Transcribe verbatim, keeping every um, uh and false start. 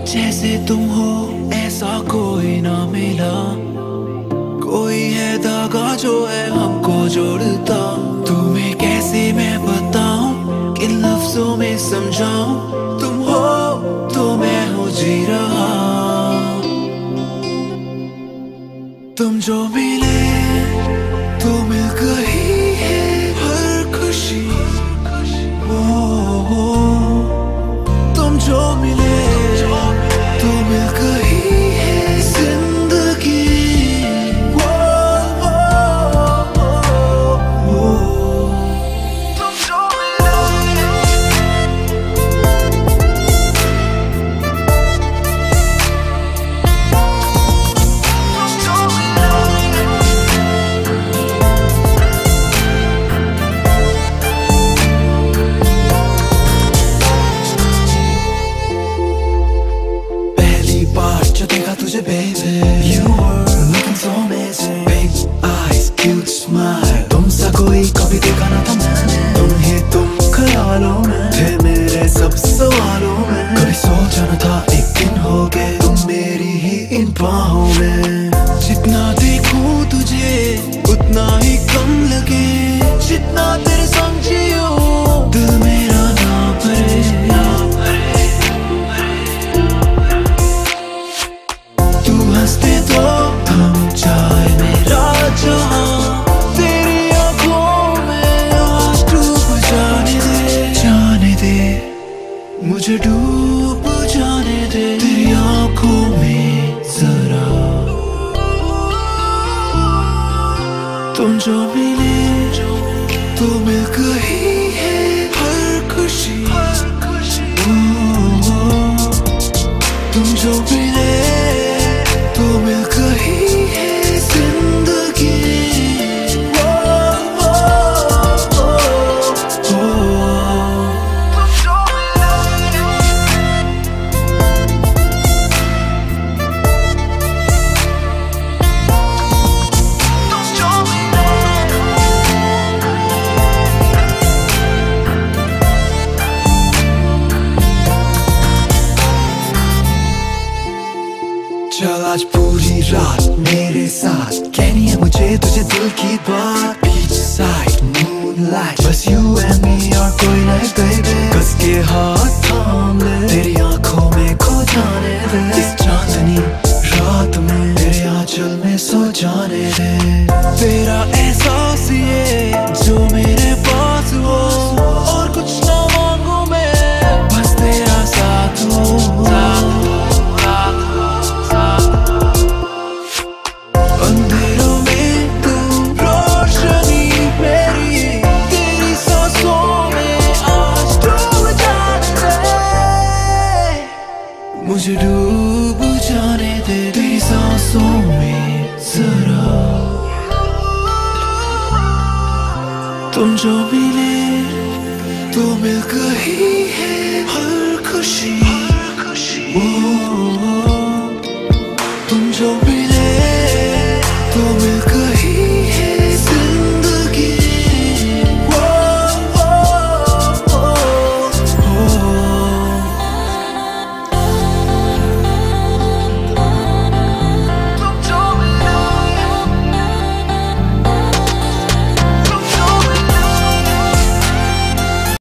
जैसे तुम हो ऐसा कोई ना मिला, कोई है धागा जो है हमको जोड़ता। तुम्हें कैसे मैं बताऊं, किन लफ्जों में समझाऊं, तुम हो तो मैं हो जी रहा। तुम जो मिले तो मिल गई है हर खुशी, ओ, ओ, तुम जो मिले तो मिल गई है जिंदगी, ओ, ओ, ओ, ओ, तुम जो मिले। जो देखा तुझे baby, you were looking so amazing, big eyes, cute smile, तुम सा कोई कभी देखा ना था मैंने। तुम ही तुम ख्यालों में थे मेरे सब सवालों में, कभी सोचा न था एक दिन होगे तुम मेरी ही इन बाहों में। जितना देखूं तुझे उतना ही कम लगे, जितना तेरे संग जियो दिल मेरा ना भरे, ना भरे। तू हंसते तो थम जाए मेरा जहां, तेरी आंखों में आज डूब जाने दे, जाने दे मुझे डूब जाने दे तेरी आंखों में जरा। तुम जो मिले तो मिल गई है हर खुशी, ओ, ओ, तुम जो मिले तो मिल गई है जिंदगी, ओ, ओ, ओ, ओ, तुम जो मिले। तुम जो मिले। चल आज पूरी रात मेरे साथ कहनी है मुझे तुझे दिल की बात। बीच साइड मूनलाइट बस यू एंड मी और कोई नहीं बेबी, कस के हाथ थाम ले तेरी आंखों में खो जाने दे, इस चांदनी रात में तेरे आंचल में सो जाने दे। तेरा एहसास ये जो मेरे पास हो, और कुछ ना मांगू मैं बस तेरा साथ हो, साथ हो। अंधेरों में तू रोशनी मेरी, तेरी सांसों में आज डूब जाने दे, मुझे डूब जाने दे तेरी सांसों में जरा। तुम जो मिले तो मिल गई है हर खुशी, ओ,